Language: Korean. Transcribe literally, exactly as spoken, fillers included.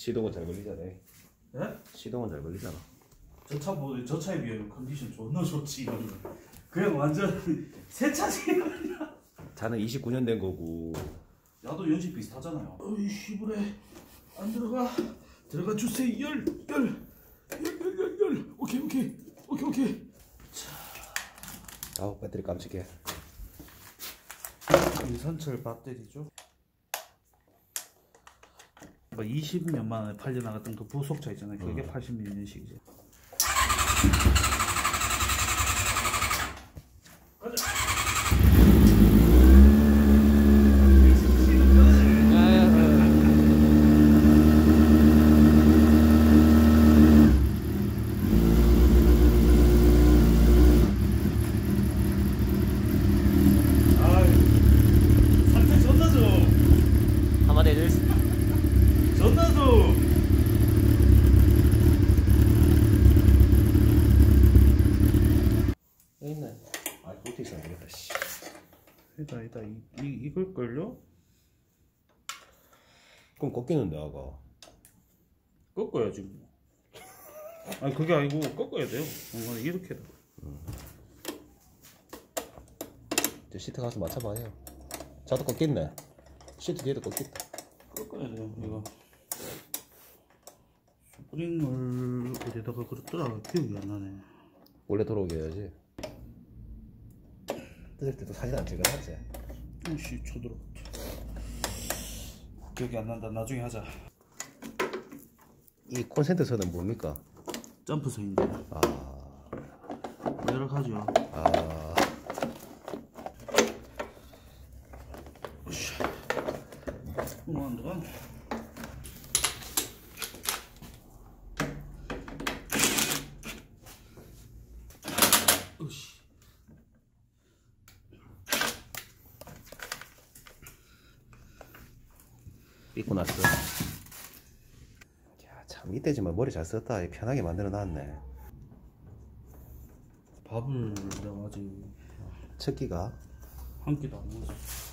시동은 잘 걸리잖아. 예? 시동은 잘 걸리잖아. 저 차 뭐 저 차에 비하면 컨디션 존나 좋지 이거는. 그냥 완전 새 차지. 차는 이십구 년 된 거고. 나도 연식 비슷하잖아요. 어이 씨부레 안 들어가. 들어가 주세요. 열 열 열 열 열 열. 오케이 오케이 오케이 오케이. 자. 아우 배터리 깜찍해. 이선철 배터리죠. 뭐 이십 년 만에 팔려나갔던 그 부속차 있잖아요. 그게 음. 팔십 년식이죠. 가자. 상태 존나 좋아. 한마디 해줄 전나도 있네. 아, 볼트 있어야 되겠다. 씨. 이다 이다 이, 이 이걸 걸요? 그럼 꺾이는데 아가. 꺾어야지. 아니 그게 아니고 꺾어야 돼요. 어, 이렇게. 음. 이제 시트 가서 맞춰봐요. 자도 꺾겠네. 시트 뒤에도 꺾겠다. 꺾어야 돼요. 이거. 스프링을 어디다가 그랬더라. 기억이 안 나네. 원래 돌아오게 해야지. 뜯을 때도 사진 안 찍어놨지? 오씨 쳐들어갔다. 기억이 안 난다. 나중에 하자. 이 콘센트선은 뭡니까? 점프선인데. 아. 여러 가지요. 아. 오씨. 뭐 안 들어가? 오씨. 삐고 났어. 야, 참 이때지만 머리 잘 썼다. 편하게 만들어 놨네. 밥을 내가 아직 첫 끼가 한 끼도 안 먹었어.